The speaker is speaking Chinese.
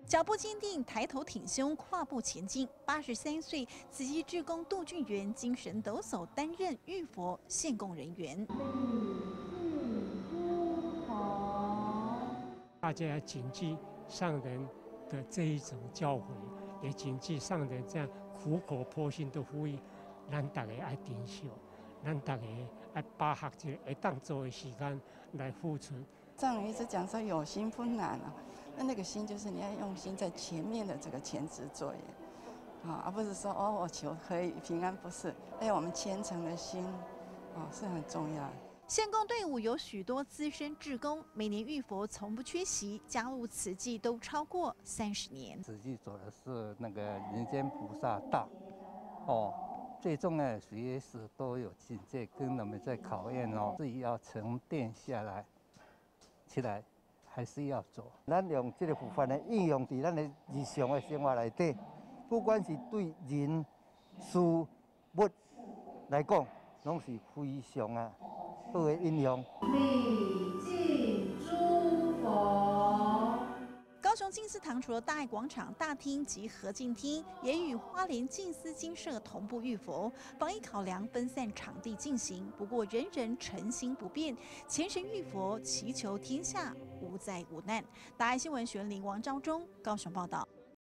脚步坚定，抬头挺胸，跨步前进。83岁慈济志工杜俊元精神抖擞，担任浴佛献供人员。 大家要谨记上人的这一种教诲，也谨记上人这样苦口婆心的呼吁，咱大家爱珍惜，咱大家爱把握这个会当做的时间来付出。 上人一直讲说有心不难啊，那个心就是你要用心在前面的这个前置作业，而不是说哦我求可以平安，不是，要我们虔诚的心，是很重要的。 献供队伍有许多资深志工，每年浴佛从不缺席，加入慈济都超过30年。 慈济走的是那个人间菩萨道，最重要的随时都有境界跟我们在考验自己要沉淀下来，起来还是要走。咱用这个佛法来应用在咱的日常的生活里底，不管是对人、事、物来讲，拢是非常好的应用。 礼敬诸佛。高雄静思堂除了大爱广场大厅及和敬厅，也与花莲静思精舍同步浴佛。防疫考量，分散场地进行，不过人人诚心不变，虔诚浴佛，祈求天下无灾无难。大爱新闻徐文玲、王昭忠高雄报道。